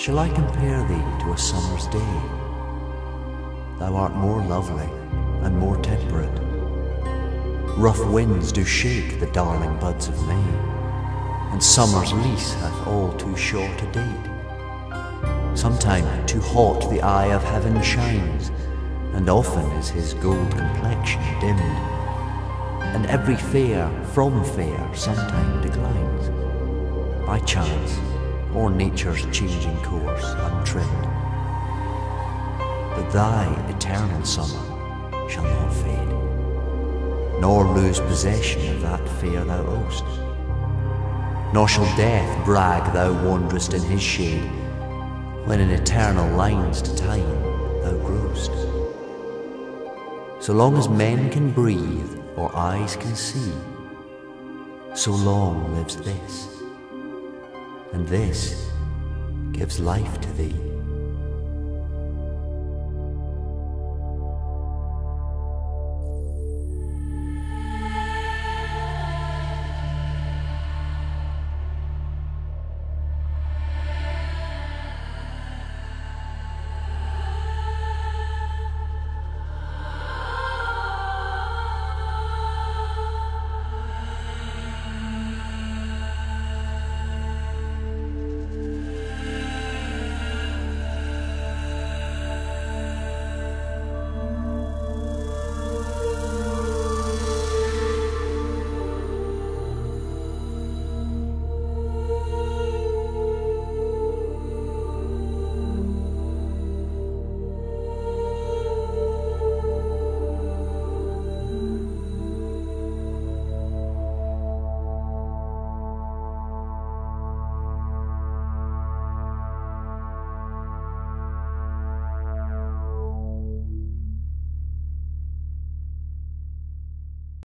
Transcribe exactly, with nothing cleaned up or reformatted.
Shall I compare thee to a summer's day? Thou art more lovely and more temperate. Rough winds do shake the darling buds of May, and summer's lease hath all too short a date. Sometime too hot the eye of heaven shines, and often is his gold complexion dimmed, and every fair from fair sometime declines, by chance or nature's changing course untrimmed. But thy eternal summer shall not fade, nor lose possession of that fair thou owest. Nor shall death brag thou wanderest in his shade, when in eternal lines to time thou growest. So long as men can breathe or eyes can see, so long lives this, and this gives life to thee.